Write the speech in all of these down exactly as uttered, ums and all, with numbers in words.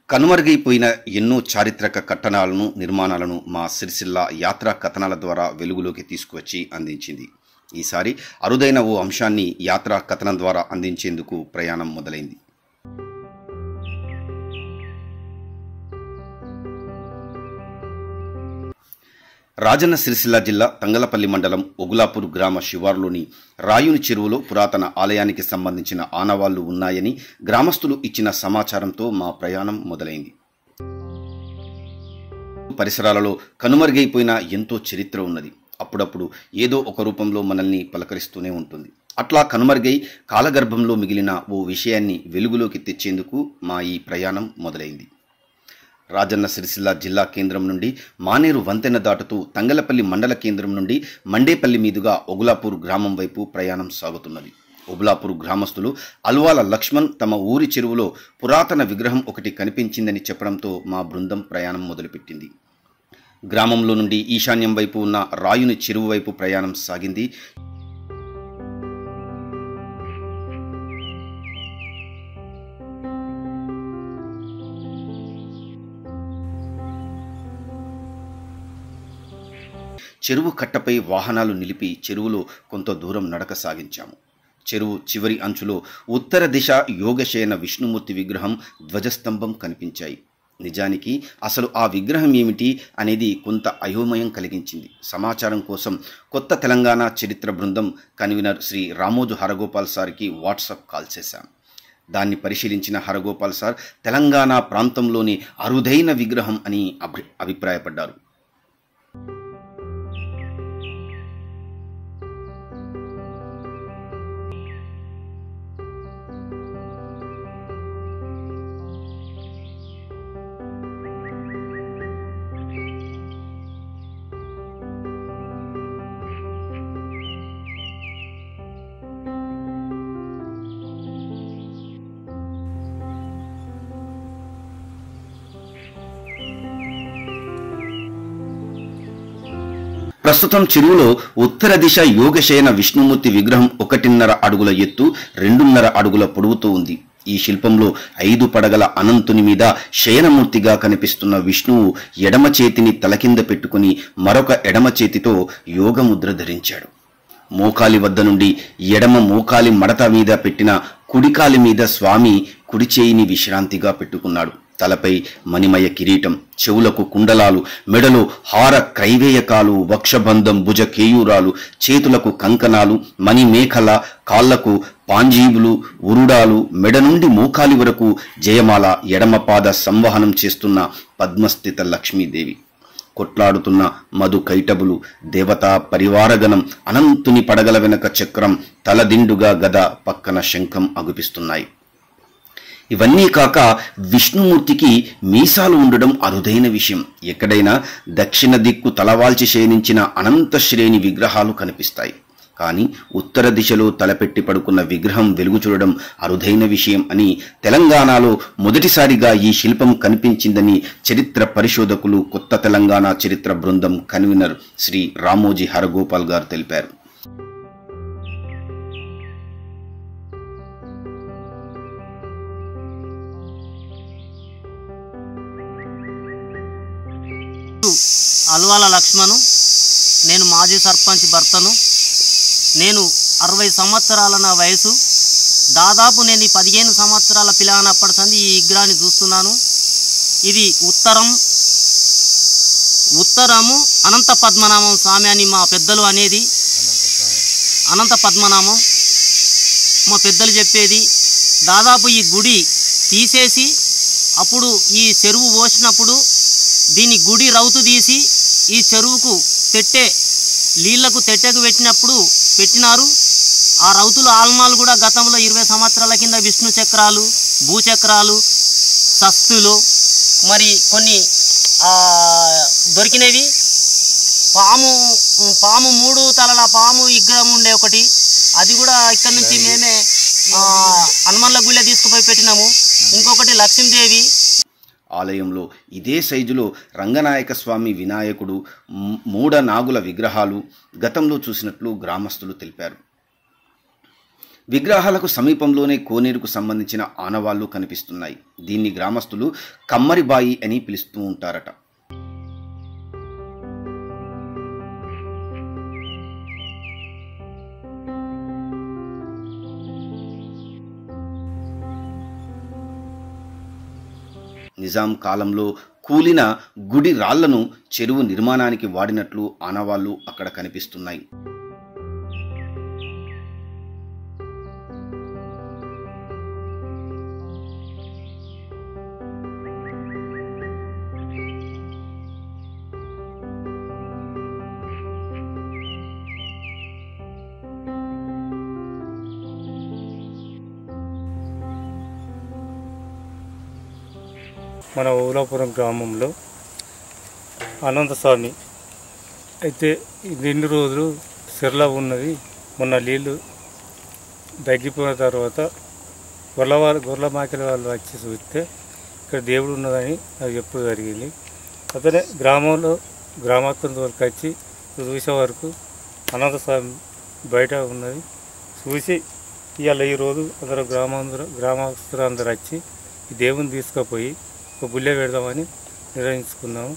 కనుమరుగైపోయిన ఎన్నో చారిత్రక కట్టడాలను, నిర్మాణాలను మా సిరిసిల్ల యాత్రా కథనాల ద్వారా వెలుగులోకి తీసుకువచ్చి అందించింది. ఈసారి అరుదైన ఓ అంశాన్ని యాత్రా కథనం ద్వారా అందించేందుకు ప్రయాణం మొదలైంది. రాజన్న సిరిసిల్ల జిల్లా తంగలపల్లి మండలం ఒగులాపూర్ గ్రామ శివారులోని రాయుని చెరువులో పురాతన ఆలయానికి సంబంధించిన ఆనవాళ్లు ఉన్నాయని గ్రామస్తులు ఇచ్చిన సమాచారంతో మా ప్రయాణం మొదలైంది. పరిసరాలలో కనుమరుగైపోయిన ఎంతో చరిత్ర ఉన్నది. అప్పుడప్పుడు ఏదో ఒక రూపంలో మనల్ని పలకరిస్తూనే ఉంటుంది. అట్లా కనుమరుగై కాలగర్భంలో మిగిలిన ఓ విషయాన్ని వెలుగులోకి తెచ్చేందుకు మా ఈ ప్రయాణం మొదలైంది. రాజన్న సిరిసిల్ల జిల్లా కేంద్రం నుండి మానేరు వంతెన దాటుతూ తంగలపల్లి మండల కేంద్రం నుండి మండేపల్లి మీదుగా ఒగులాపూర్ గ్రామం వైపు ప్రయాణం సాగుతున్నది. ఒగులాపూర్ గ్రామస్తులు అల్వాల లక్ష్మణ్ తమ ఊరి చెరువులో పురాతన విగ్రహం ఒకటి కనిపించిందని చెప్పడంతో మా బృందం ప్రయాణం మొదలుపెట్టింది. గ్రామంలో నుండి ఈశాన్యం వైపు ఉన్న రాయుని చెరువు వైపు ప్రయాణం సాగింది. చెరువు కట్టపై వాహనాలు నిలిపి చెరువులో కొంత దూరం నడక సాగించాము. చెరువు చివరి అంచులో ఉత్తర దిశ యోగశయన విష్ణుమూర్తి విగ్రహం, ధ్వజస్తంభం కనిపించాయి. నిజానికి అసలు ఆ విగ్రహం ఏమిటి అనేది కొంత అయోమయం కలిగించింది. సమాచారం కోసం కొత్త తెలంగాణ చరిత్ర బృందం కన్వీనర్ శ్రీ రామోజు హరగోపాల్ సార్కి వాట్సాప్ కాల్ చేశాం. దాన్ని పరిశీలించిన హరగోపాల్ సార్ తెలంగాణ ప్రాంతంలోని అరుదైన విగ్రహం అని అభి అభిప్రాయపడ్డారు. ప్రస్తుతం చెరువులో ఉత్తర దిశ యోగశయన విష్ణుమూర్తి విగ్రహం ఒకటిన్నర అడుగుల ఎత్తు, రెండున్నర అడుగుల పొడవుతో ఉంది. ఈ శిల్పంలో ఐదు పడగల అనంతుని మీద శయనమూర్తిగా కనిపిస్తున్న విష్ణువు ఎడమ చేతిని తలకింద పెట్టుకుని మరొక ఎడమ చేతితో యోగముద్ర ధరించాడు. మోకాలి వద్ద నుండి ఎడమ మోకాలి మడత మీద పెట్టిన కుడికాలి మీద స్వామి కుడి చేయిని విశ్రాంతిగా పెట్టుకున్నాడు. తలపై మణిమయ కిరీటం, చెవులకు కుండలాలు, మెడలో హార క్రైవేయకాలు, వక్షబంధం, భుజ కేయూరాలు, చేతులకు కంకణాలు, మణిమేఖల, కాళ్లకు పాంజీబులు, ఉరుడాలు, మెడ నుండి మోకాలి వరకు జయమాల, ఎడమపాద సంవహనం చేస్తున్న పద్మస్థిత లక్ష్మీదేవి, కొట్లాడుతున్న మధు కైటబులు, దేవతా పరివారగణం, అనంతుని పడగల వెనక చక్రం, తలదిండుగా గద, పక్కన శంఖం అగుపిస్తున్నాయి. ఇవన్నీ కాక విష్ణుమూర్తికి మీసాలు ఉండడం అరుదైన విషయం. ఎక్కడైనా దక్షిణ దిక్కు తలవాల్చి శయనించిన అనంత శ్రేణి విగ్రహాలు కనిపిస్తాయి. కానీ ఉత్తర దిశలో తలపెట్టి పడుకున్న విగ్రహం వెలుగు చూడడం అరుదైన విషయం అని తెలంగాణలో మొదటిసారిగా ఈ శిల్పం కనిపించిందని చరిత్ర పరిశోధకులు కొత్త తెలంగాణ చరిత్ర బృందం కన్వీనర్ శ్రీ రామోజీ హరగోపాల్ గారు తెలిపారు. అల్వాల లక్ష్మణు, నేను మాజీ సర్పంచ్ భర్తను. నేను అరవై సంవత్సరాల నా వయసు. దాదాపు నేను ఈ పదిహేను సంవత్సరాల పిల్లనప్పటి సంది ఈ విగ్రహాన్ని చూస్తున్నాను. ఇది ఉత్తరం ఉత్తరము అనంత పద్మనాభం స్వామి అని మా పెద్దలు అనేది. అనంత పద్మనాభం మా పెద్దలు చెప్పేది. దాదాపు ఈ గుడి తీసేసి అప్పుడు ఈ చెరువు పోసినప్పుడు దీని గుడి రౌతు తీసి ఈ చెరువుకు తెట్టే నీళ్లకు తెట్టెకు పెట్టినప్పుడు పెట్టినారు. ఆ రౌతులు ఆల్మాలు కూడా గతంలో ఇరవై సంవత్సరాల కింద విష్ణు చక్రాలు, భూచక్రాలు, శస్తులు, మరి కొన్ని దొరికినవి. పాము పాము మూడు తలల పాము విగ్రహం ఉండే ఒకటి, అది కూడా ఇక్కడ నుంచి మేమే హనుమన్ల గుళ్ళ తీసుకుపోయి పెట్టినాము. ఇంకొకటి లక్ష్మీదేవి. ఆలయంలో ఇదే సైజులో రంగనాయక స్వామి వినాయకుడు, మూడ నాగుల విగ్రహాలు గతంలో చూసినట్లు గ్రామస్తులు తెలిపారు. విగ్రహాలకు సమీపంలోనే కోనేరుకు సంబంధించిన ఆనవాళ్లు కనిపిస్తున్నాయి. దీన్ని గ్రామస్తులు కమ్మరిబాయి అని పిలుస్తూ ఉంటారట. నిజాం కాలంలో కూలిన గుడి రాళ్లను చెరువు నిర్మాణానికి వాడినట్లు ఆనవాళ్లు అక్కడ కనిపిస్తున్నాయి. మన ఓలాపురం గ్రామంలో అనంతస్వామి అయితే ఇన్ని రోజులు సిర్లా ఉన్నది. మొన్న నీళ్ళు తగ్గిపోయిన తర్వాత గొర్రెల వాళ్ళు గొర్రెల మాకెల వాళ్ళు వచ్చి చూస్తే ఇక్కడ దేవుడు ఉన్నదని అది ఎప్పుడు జరిగింది. అతనే గ్రామంలో గ్రామస్తుల వరకు వచ్చి చూసే వరకు అనంతస్వామి బయట ఉన్నది. చూసి ఇవాళ ఈరోజు అందరూ గ్రామాంధ్ర గ్రామస్తులు అందరూ వచ్చి ఈ దేవుని తీసుకుపోయి ఒక గుళ్ళె పెడదామని నిర్ణయించుకున్నాము.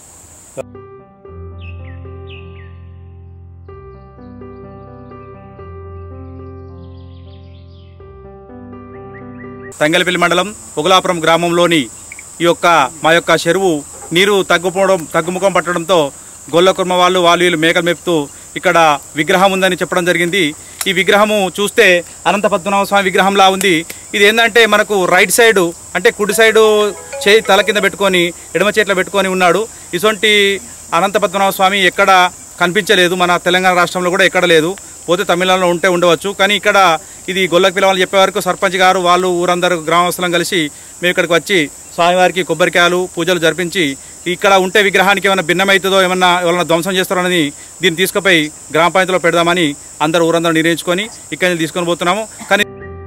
తంగలపల్లి మండలం పొగలాపురం గ్రామంలోని ఈ యొక్క మా యొక్క చెరువు నీరు తగ్గిపోవడం తగ్గుముఖం పట్టడంతో గొల్ల కుర్మ వాళ్ళు వాళ్ళు వీళ్ళు మేకలు మేపుతూ ఇక్కడ విగ్రహం ఉందని చెప్పడం జరిగింది. ఈ విగ్రహము చూస్తే అనంత పద్మనాభ స్వామి విగ్రహంలా ఉంది. ఇది ఏంటంటే మనకు రైట్ సైడు అంటే కుడి సైడు చేయి తల కింద పెట్టుకొని ఎడమ చేతిలో పెట్టుకొని ఉన్నాడు. ఇటువంటి అనంత పద్మనాభ స్వామి ఎక్కడ కనిపించలేదు. మన తెలంగాణ రాష్ట్రంలో కూడా ఎక్కడ లేదు. పోతే తమిళనాడులో ఉంటే ఉండవచ్చు. కానీ ఇక్కడ ఇది గొల్లకి పిలవాలని చెప్పే వరకు సర్పంచ్ గారు వాళ్ళు ఊరందరూ గ్రామస్తులం కలిసి మేము ఇక్కడికి వచ్చి స్వామివారికి కొబ్బరికాయలు పూజలు జరిపించి ఇక్కడ ఉంటే విగ్రహానికి ఏమైనా భిన్నమవుతుందో ఏమన్నా ఎవరైనా ధ్వంసం చేస్తారని దీన్ని తీసుకుపోయి గ్రామ పంచాయతీలో పెడదామని అందరూ ఊరందరూ నిర్ణయించుకొని ఇక్కడి నుంచి తీసుకొని పోతున్నాము. కానీ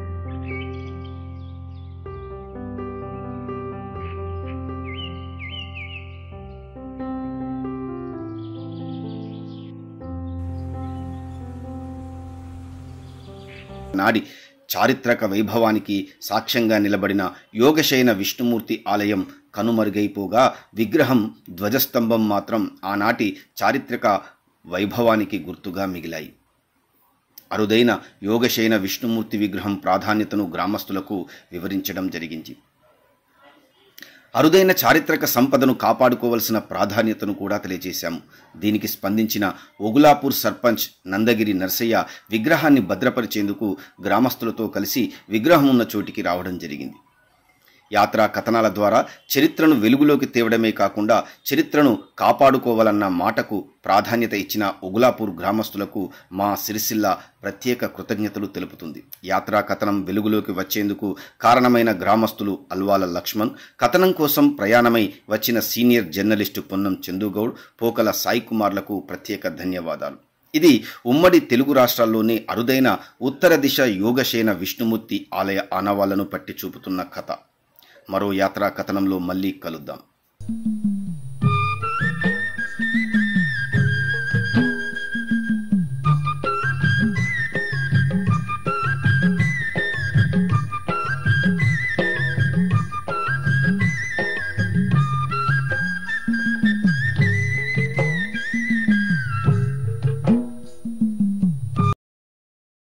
నాడి చారిత్రక వైభవానికి సాక్ష్యంగా నిలబడిన యోగశయన విష్ణుమూర్తి ఆలయం కనుమరుగైపోగా విగ్రహం ధ్వజస్తంభం మాత్రం ఆనాటి చారిత్రక వైభవానికి గుర్తుగా మిగిలాయి. అరుదైన యోగశయన విష్ణుమూర్తి విగ్రహం ప్రాధాన్యతను గ్రామస్తులకు వివరించడం జరిగింది. అరుదైన చారిత్రక సంపదను కాపాడుకోవలసిన ప్రాధాన్యతను కూడా తెలియజేశాము. దీనికి స్పందించిన ఒగులాపూర్ సర్పంచ్ నందగిరి నర్సయ్య విగ్రహాన్ని భద్రపరిచేందుకు గ్రామస్తులతో కలిసి విగ్రహం ఉన్న చోటికి రావడం జరిగింది. యాత్రా కథనాల ద్వారా చరిత్రను వెలుగులోకి తేవడమే కాకుండా చరిత్రను కాపాడుకోవాలన్న మాటకు ప్రాధాన్యత ఇచ్చిన ఒగులాపూర్ గ్రామస్తులకు మా సిరిసిల్ల ప్రత్యేక కృతజ్ఞతలు తెలుపుతుంది. యాత్రా కథనం వెలుగులోకి వచ్చేందుకు కారణమైన గ్రామస్తులు అల్వాల లక్ష్మణ్, కథనం కోసం ప్రయాణమై వచ్చిన సీనియర్ జర్నలిస్టు పొన్నం చందుగౌడ్, పోకల సాయి కుమార్లకు ప్రత్యేక ధన్యవాదాలు. ఇది ఉమ్మడి తెలుగు రాష్ట్రాల్లోని అరుదైన ఉత్తర దిశ యోగశయన విష్ణుమూర్తి ఆలయ ఆనవాళ్లను పట్టి చూపుతున్న కథ. మరో యాత్రా కథనంలో మళ్ళీ కలుద్దాం.